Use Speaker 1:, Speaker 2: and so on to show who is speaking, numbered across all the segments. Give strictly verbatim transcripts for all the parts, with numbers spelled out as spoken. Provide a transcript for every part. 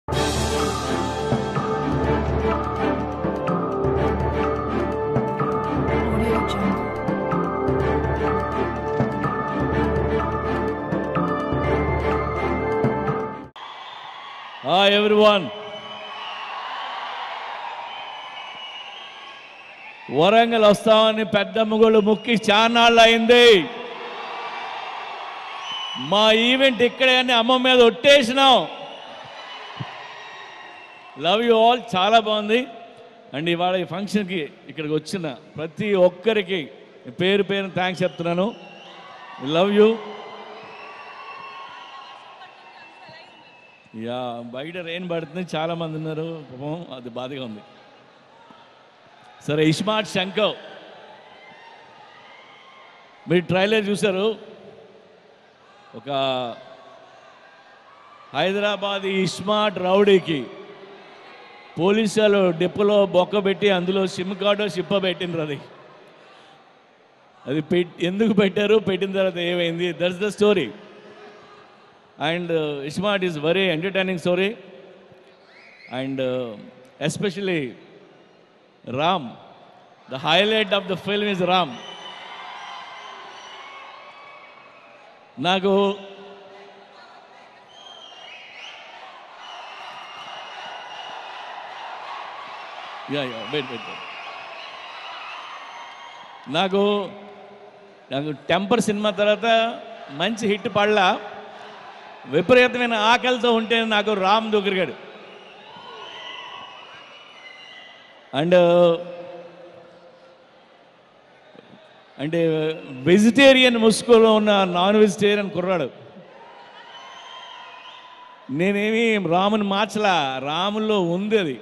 Speaker 1: Hi everyone. Warangal వస్తామని పెద్ద ముగ్గులు ముక్కి చాన్నాళ్ళు అయింది. మా ఈవెంట్ ఇక్కడే అని అమ్మ మీద ఒట్టేసినాం. Love you all. చాలా బాగుంది. అండ్ ఇవాళ ఈ ఫంక్షన్కి ఇక్కడికి వచ్చిన ప్రతి ఒక్కరికి పేరు పేరు థ్యాంక్స్ చెప్తున్నాను. Love you. యా, బయట రెయిన్ పడుతుంది, చాలామంది ఉన్నారు పాపం, అది బాధగా ఉంది. సరే, ఇస్మార్ట్ శంకర్ మీరు ట్రైలర్ చూశారు. ఒక హైదరాబాద్ ఇస్మార్ట్ రౌడీకి పోలీసులు డిప్పులో బొక్క పెట్టి అందులో సిమ్ కార్డు సిప్ప పెట్టినరు. అది అది పెట్ ఎందుకు పెట్టారు, పెట్టిన తర్వాత ఏమైంది, that's the story. And uh, Ismart is very entertaining story, and uh, especially Ram. The highlight of the film is Ram. Nago yeah yeah wait wait wait. Nago Nago Temper cinema tarata manchi hit padla. విపరీతమైన ఆకలితో ఉంటే నాకు రామ్ దొరికాడు. And అంటే vegetarian ముసుగులో ఉన్న non vegetarian కుర్రాడు. నేనేమి రాముని మార్చలా, రాముల్లో ఉంది అది.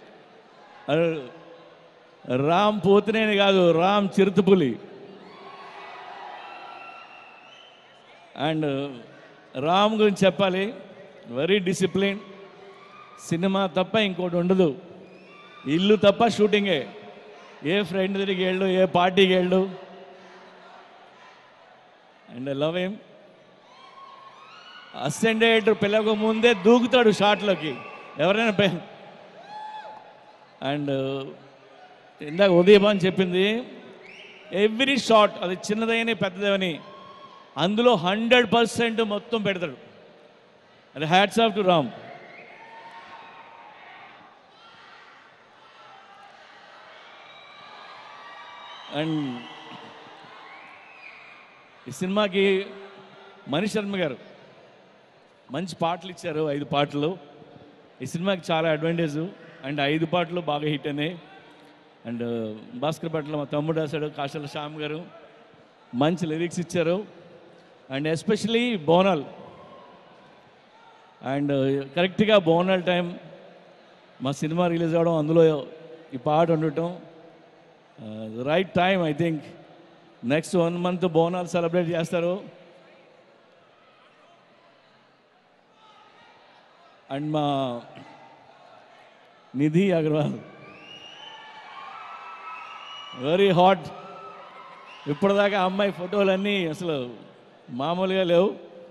Speaker 1: రామ్ పోతునేని కాదు, రామ్ చిరుతపులి. అండ్ రామ్ గురించి చెప్పాలి, వెరీ డిసిప్లిన్. సినిమా తప్ప ఇంకోటి ఉండదు, ఇల్లు తప్ప షూటింగే. ఏ ఫ్రెండ్ దగ్గరికి వెళ్ళు, ఏ పార్టీకి వెళ్ళు. And I love him. అసెండేట్ పిల్లక ముందే దూకుతాడు షాట్లోకి ఎవరైనా. అండ్ ఇందాక ఉదయం అని చెప్పింది, ఎవ్రీ షాట్ అది చిన్నదైన పెద్దదని అందులో హండ్రెడ్ పర్సెంట్ మొత్తం పెడతాడు. అది hats off to Ram. And ఈ సినిమాకి మణి శర్మ గారు మంచి పాటలు ఇచ్చారు, ఐదు పాటలు. ఈ సినిమాకి చాలా అడ్వాంటేజ్. అండ్ ఐదు పాటలు బాగా హిట్ అయినాయి. అండ్ భాస్కర్ పట్ల మా తమ్ముడు రాశాడు, కాశల శ్యామ్ గారు మంచి లిరిక్స్ ఇచ్చారు. And especially Bonal. అండ్ కరెక్ట్గా బోనాల్ టైం మా సినిమా రిలీజ్ అవ్వడం, అందులో ఈ పాట ఉండటం right time. I think next one month Bonal celebrate చేస్తారు. అండ్ మా నిధి అగర్వాల్ వెరీ హాట్. ఇప్పటిదాకా అమ్మాయి ఫోటోలన్నీ అసలు మామూలుగా లేవు.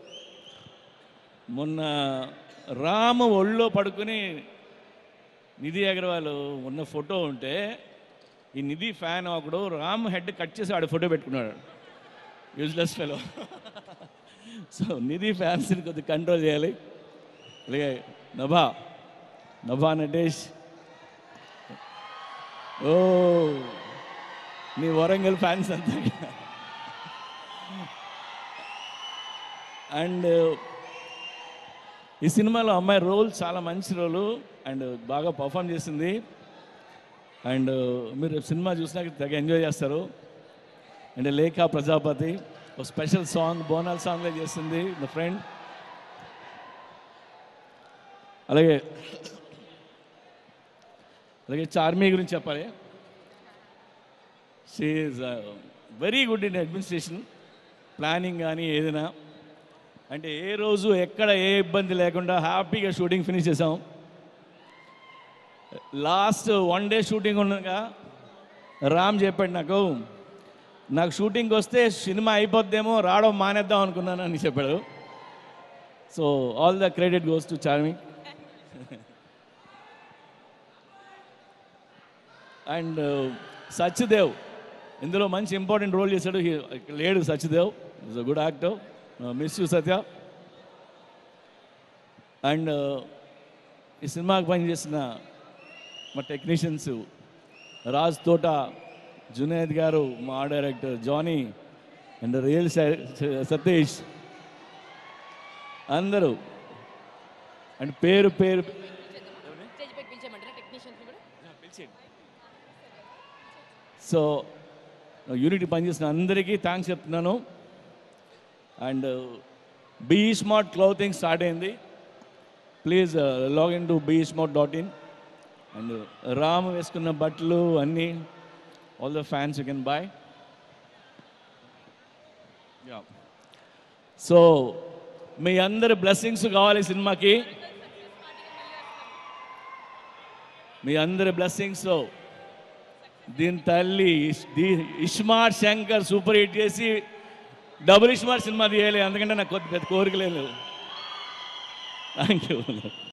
Speaker 1: మొన్న రాము ఒళ్ళో పడుకుని నిధి అగర్వాల్ ఉన్న ఫోటో ఉంటే ఈ నిధి ఫ్యాన్ ఒకడు రామ్ హెడ్ కట్ చేసి ఆడ ఫోటో పెట్టుకున్నాడు. Useless fellow. సో నిధి ఫ్యాన్స్ని కొద్దిగా కంట్రోల్ చేయాలి. అలాగే నభా నభా నటేష్, ఓ నీ వరంగల్ ఫ్యాన్స్ అంతా. అండ్ ఈ సినిమాలో అమ్మాయి రోల్ చాలా మంచి రోలు అండ్ బాగా పర్ఫామ్ చేసింది. అండ్ మీరు సినిమా చూసినాక తెగ ఎంజాయ్ చేస్తారు. అండ్ లేఖా ప్రజాపతి ఒక స్పెషల్ సాంగ్ బోనాల్ సాంగ్లో చేసింది నా ఫ్రెండ్. అలాగే అలాగే చార్మి గురించి చెప్పాలి. She is very good in administration, planning కానీ ఏదైనా. అంటే ఏ రోజు ఎక్కడ ఏ ఇబ్బంది లేకుండా హ్యాపీగా షూటింగ్ ఫినిష్ చేసాం. లాస్ట్ వన్ డే షూటింగ్ ఉండగా రామ్ చెప్పాడు నాకు, నాకు షూటింగ్కి వస్తే సినిమా అయిపోద్దేమో, రావడం మానేద్దాం అనుకున్నాను అని చెప్పాడు. So all the credit goes to Charmi. And Satyadev ఇందులో మంచి ఇంపార్టెంట్ రోల్ చేశాడు. లేడు Satyadev, is a good actor. Miss you Satya. And ఈ సినిమాకి పనిచేసిన మా టెక్నీషియన్స్ రాజ్ తోట, జునేద్ గారు, మా director Jani and real Satish అందరూ అండ్ పేరు పేరు సో యూనిటీ పనిచేసిన అందరికీ థ్యాంక్స్ చెప్తున్నాను. And be smart clothing start అయింది. Please login to be smart dot in. And Ram వేసుకున్న బట్టలు అన్నీ all the fans you can buy. So మీ అందరి బ్లెస్సింగ్స్ కావాలి సినిమాకి. మీ అందరి బ్లెస్సింగ్స్. దీని తల్లి ఇస్మార్ట్ శంకర్ సూపర్ హిట్ చేసి డబుల్ ఇస్మార్ట్ సినిమా తీయాలి, అందుకంటే నాకు కొద్ది పెద్ద కోరిక లేదు. Thank you.